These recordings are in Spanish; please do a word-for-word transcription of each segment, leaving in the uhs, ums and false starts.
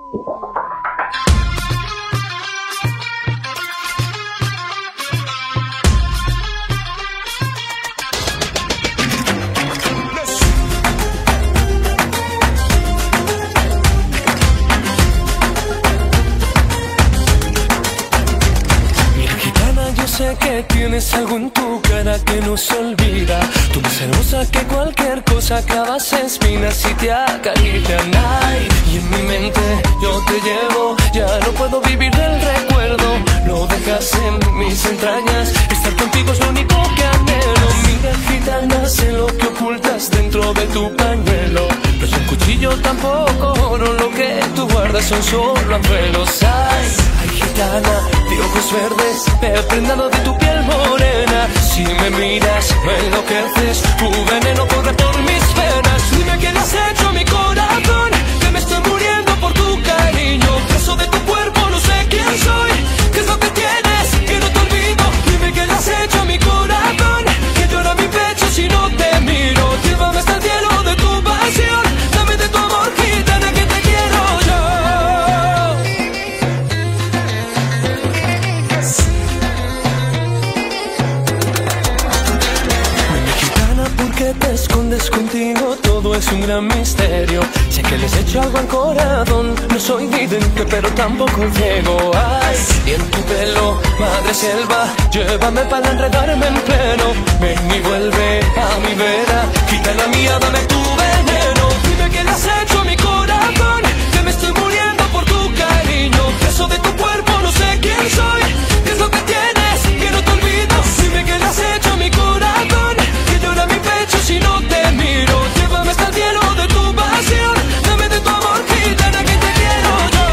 Sé que tienes algo en tu cara que no se olvida. Tú más hermosa que cualquier cosa, clavas espinas y te acarician. Ay, y en mi mente yo te llevo, ya no puedo vivir del recuerdo. Lo dejas en mis entrañas, estar contigo es lo único que anhelo. Mira gitana, sé lo que ocultas dentro de tu pañuelo. No es un cuchillo tampoco oro, lo que tú guardas son solo anzuelos. Ay, ay gitana, de ojos verdes, he prendado de tu piel morena. Si me miras, me enloqueces, tu veneno corre por mis venas. Dime qué le has hecho a mi corazón, que me estoy muriendo por tu cariño. Preso de tu cuerpo, no sé quién soy, qué es lo que tienes, que no te olvido. Dime qué le has hecho a mi corazón, que llora mi pecho si no te miro. Llévame hasta el cielo de tu pasión, dame de tu amor gitana que te quiero yo. ¿Por qué te escondes contigo? Todo es un gran misterio. Sé que les he hecho algo al corazón. No soy vidente, pero tampoco ciego. Ay, y en tu pelo, madre selva, llévame para enredarme en pleno. Ven y vuelve a mi vera, quita la mía, dame tu veneno. Dime qué le has hecho a mi corazón, que me estoy muriendo por tu cariño. Preso de tu cuerpo, no sé quién soy, qué es lo que tienes, que no te olvido. Dime qué le has hecho a mi corazón, que llora mi pecho si no te miro. Llévame hasta el cielo de tu pasión, dame de tu amor gitana que te quiero yo.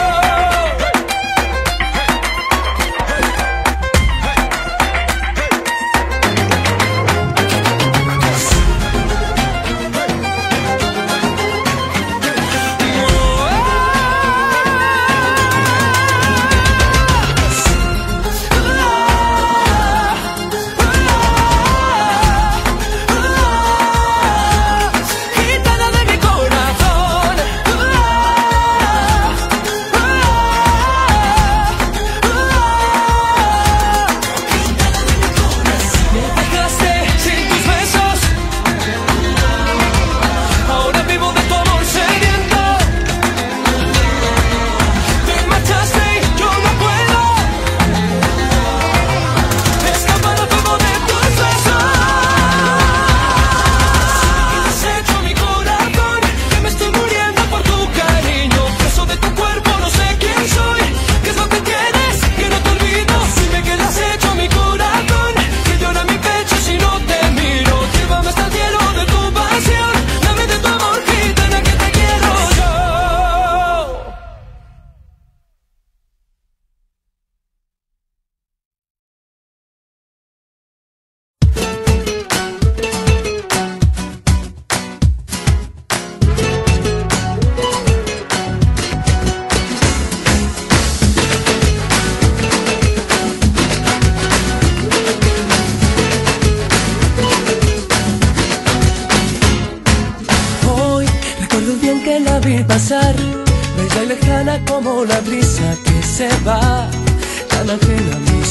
Pasar, bella y lejana como la brisa que se va, tan ajena a mi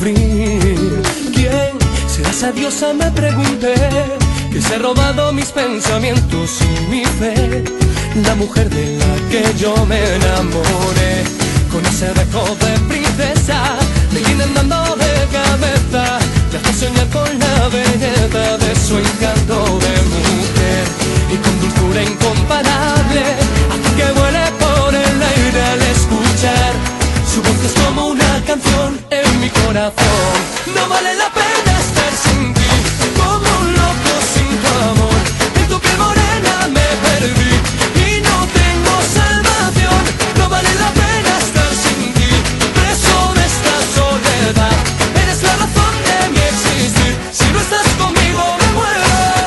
sufrir. ¿Quién será esa diosa? Me pregunté, que se ha robado mis pensamientos y mi fe. La mujer de la que yo me enamoré, con ese dejo de princesa, me vienen dando de cabeza. Te hace soñar con la belleza de su encanto de mujer, y con dulzura incomparable, hace que vuele por el aire al escuchar. Su voz es como una canción en mi corazón. No vale la pena estar sin ti, como un loco sin tu amor. En tu piel morena me perdí y no tengo salvación. No vale la pena estar sin ti, preso de esta soledad. Eres la razón de mi existir, si no estás conmigo me muero.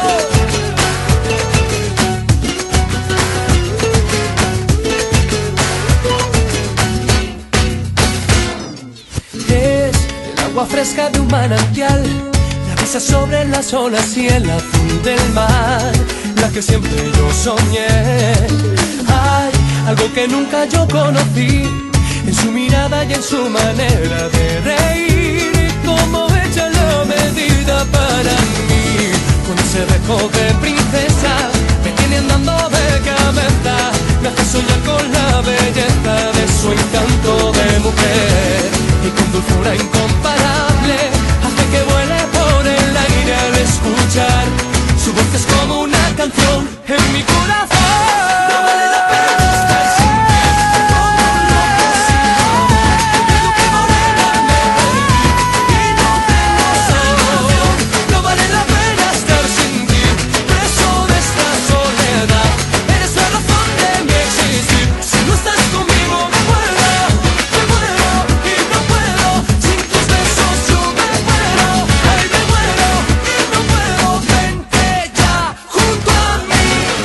Agua fresca de un manantial, la brisa sobre las olas y el azul del mar, la que siempre yo soñé. Ay, algo que nunca yo conocí, en su mirada y en su manera de reír, como ella la medida para mí, con ese rejo de princesa, me tiene andando de cabeza, me hace soñar con la belleza de su encanto de mujer, y con dulzura incomparable, hace que vuele por el aire al escuchar, su voz es como una canción en mi corazón. No vale la pena estar sin ti, como un loco sin amor, olvido que morena me perdí y no tengo salvación. No vale la pena estar sin ti, preso de esta soledad, eres la razón de mi existir, si no estás conmigo me muero, me muero y no puedo, sin tus besos yo me muero, ay me muero y no puedo, vente ya junto a mí.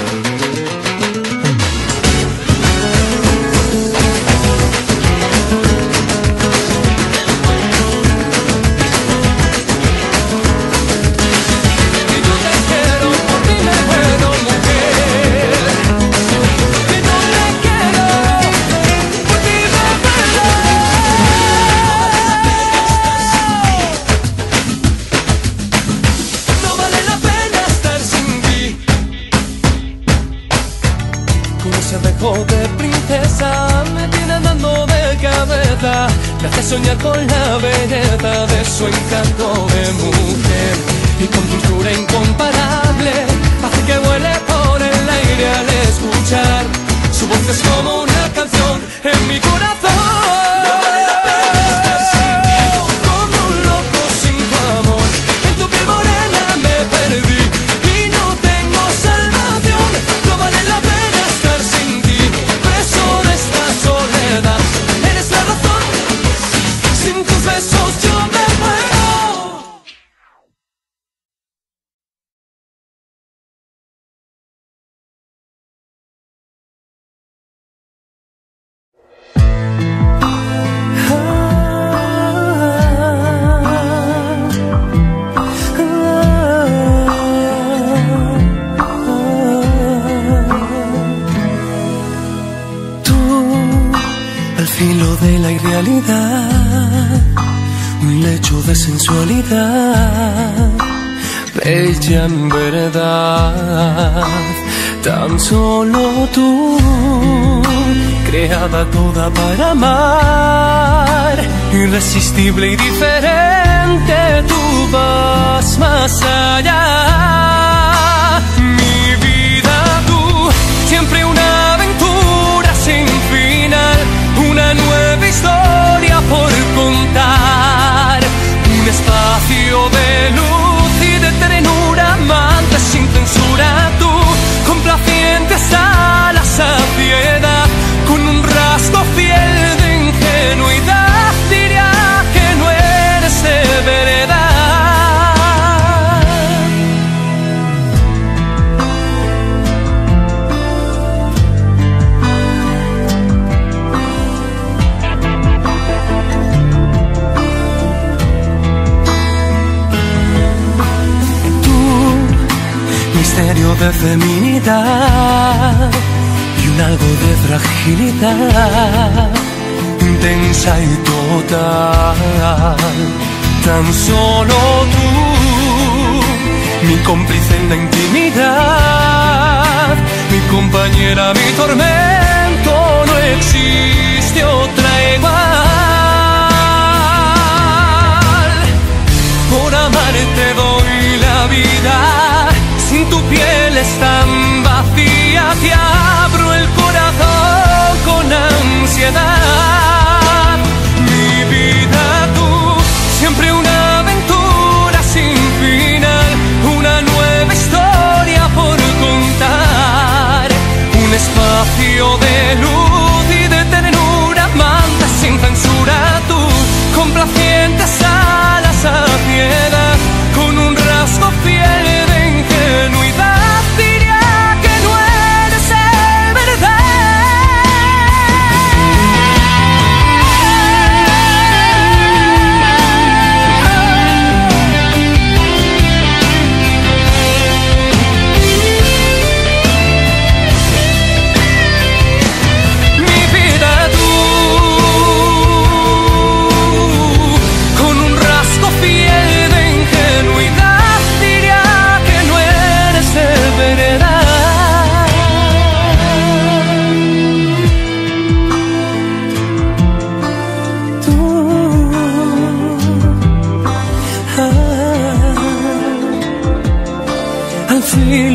Y yo te quiero, por ti me muero, mujer. Y yo te quiero, por ti me muero. No vale la pena estar sin ti. Con ese rejo de princesa me tiene andando de cabeza, me hace soñar con la belleza de su encanto de mujer, y con dulzura incomparable hace que vuele por el aire al escuchar, su voz es como una canción en mi corazón. No vale la pena estar sin ti, como un loco sin tu amor, en tu piel morena me perdí y no tengo salvación. No vale la pena estar sin ti, preso de esta soledad, eres la razón, sin tus besos yo me muero. Tú, al filo de la irrealidad, un lecho de sensualidad, bella en verdad, tan solo tú, creada toda para amar, irresistible y diferente, tú vas más allá. Mi vida, tú, siempre una aventura sin final, una nueva historia por contar, un espacio de luz y de ternura, amante sin censura, tú, complaciente hasta la saciedad, con un rasgo fiel de ingenuidad, diría que no eres de verdad. Misterio de feminidad y un algo de fragilidad, intensa y total, tan solo tú, mi cómplice en la intimidad, mi compañera, mi tormento, no existe otra igual. Por amarte doy la vida, sin tu piel es tan vacía que abro el corazón con ansiedad. Mi vida, tú, siempre una aventura sin final, una nueva historia por contar, un espacio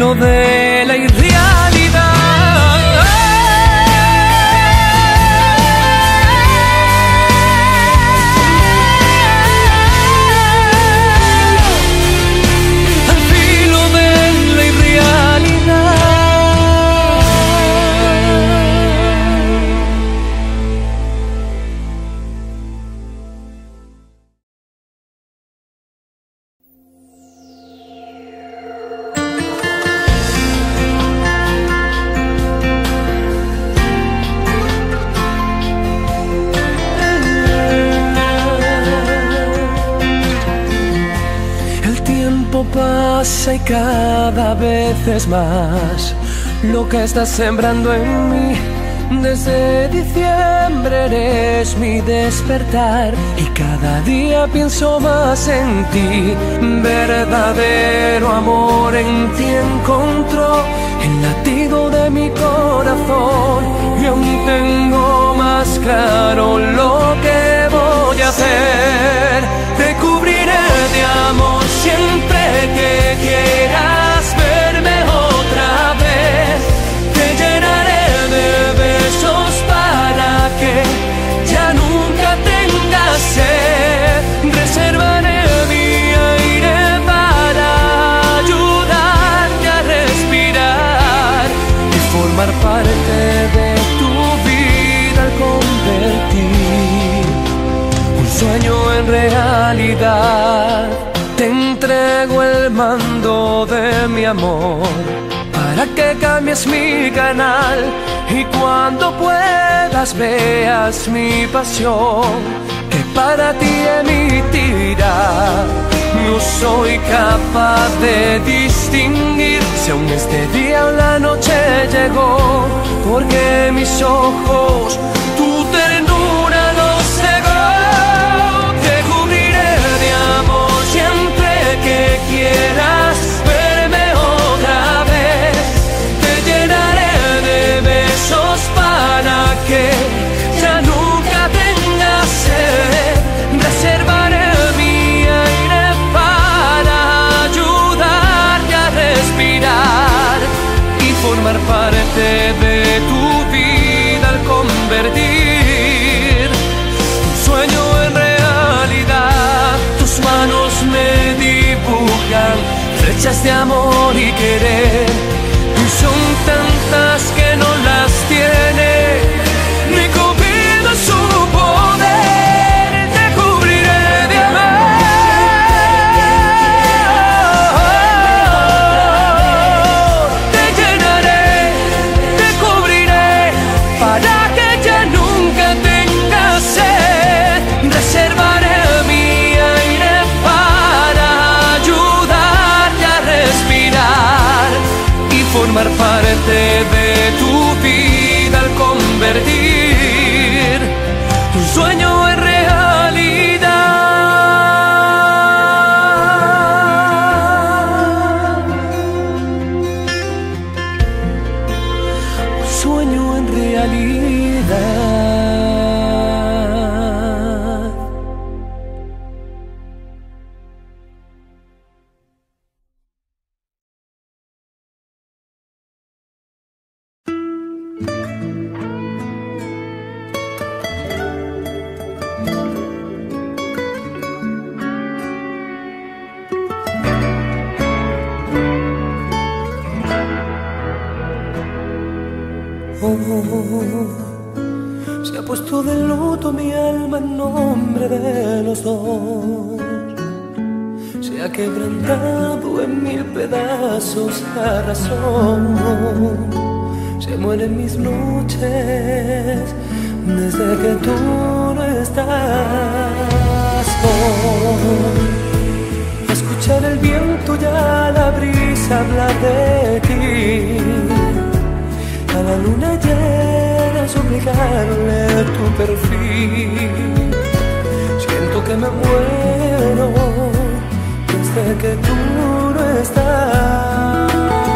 filo de la irrealidad. Al filo de la irrealidad. Pasa y cada vez es más lo que estás sembrando en mí. Desde diciembre eres mi despertar y cada día pienso más en ti. Verdadero amor en ti encontró el latido de mi corazón y aún tengo más claro lo que voy a hacer. Te cubriré de amor siempre que quieras verme otra vez. Te llenaré de besos para que ya nunca tengas sed. Reservaré mi aire para ayudarte a respirar y formar parte de tu vida al convertir un sueño en realidad. Te entrego el mando de mi amor para que cambies mi canal y cuando puedas veas mi pasión que para ti emitirá. No soy capaz de distinguir si aún este día o la noche llegó, porque mis ojos tu ternura los cegó. Te cubriré de amor siempre que quieras verme otra vez. Te llenaré de besos para que ya nunca tengas sed. Reservaré mi aire para ayudarte a respirar y formar parte de tu vida al convertir un sueño en realidad. Tus manos me dibujan flechas de amor y querer y son tantas que no las tiene ni cupido su poder. Te cubriré de amor, te llenaré, te cubriré para que ya nunca tengas sed. Reservaré mi aire para ayudarte a respirar y formar parte de tu vida al convertir tu sueño en realidad. Un sueño en realidad. Oh, se ha puesto de luto mi alma en nombre de los dos. Se ha quebrantado en mil pedazos la razón. Se mueren mis noches desde que tú no estás. Hoy escuchar el viento y a la brisa hablar de ti, a la luna llena suplicarle tu perfil. Siento que me muero desde que tú no estás.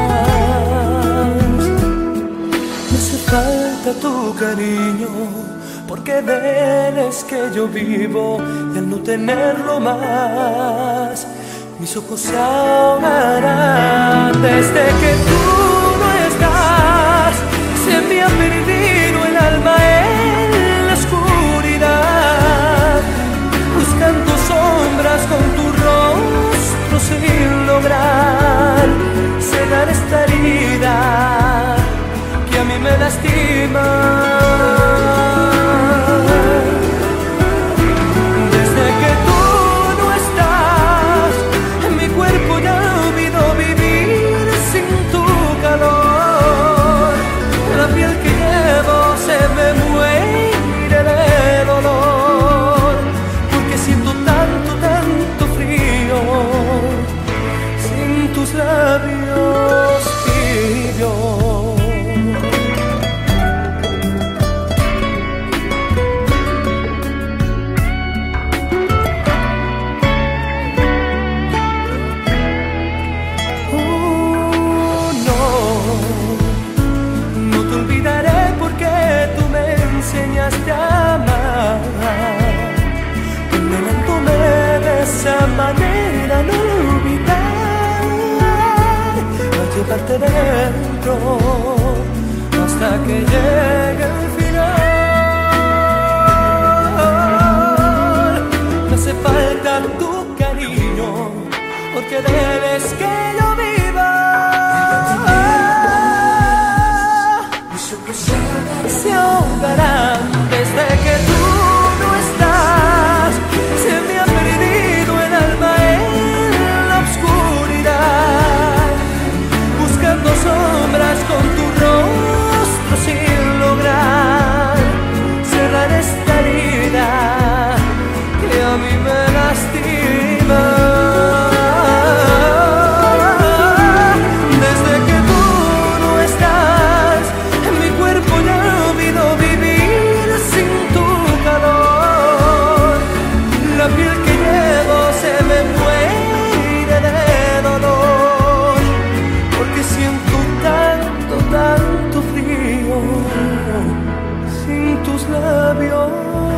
Me hace falta tu cariño, porque de él es que yo vivo, y al no tenerlo más mis ojos se ahogarán. Desde que tú no estás, se me ha perdido el alma en la oscuridad, buscando sombras con tu rostro sin lograr cerrar esta herida que a mí me lastima. Desde que tú no estás, mi cuerpo ya ha olvidó vivir sin tu calor. La piel que llevo se me muere de dolor, porque siento tanto, tanto frío sin tus labios tibios. Enseñaste a amar, condenándome de esa manera, no olvidar, a llevarte dentro hasta que llegue el final. Me hace falta tu cariño, porque debes que yo viva. Se ahogarán desde que tú no estás. Se me ha perdido el alma en la oscuridad, buscando sombras con tu rostro sin lograr cerrar esta herida que a mí me lastima. La piel que llevo se me muere de dolor, porque siento tanto, tanto frío sin tus labios.